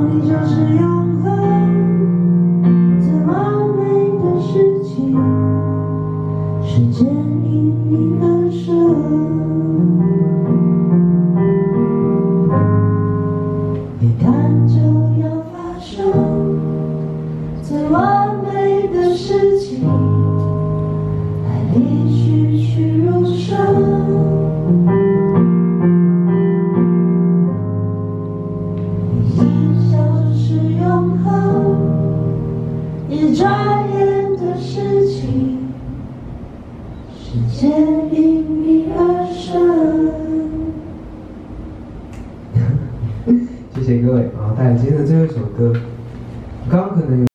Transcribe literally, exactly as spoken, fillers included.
你就是永恒，最完美的事情，时间因你而生。别看就要发生，最完美的事情，爱里栩栩如生。一转眼的事情，时间因你而生。 谢谢各位啊，带来今天的最后一首歌，刚刚可能有。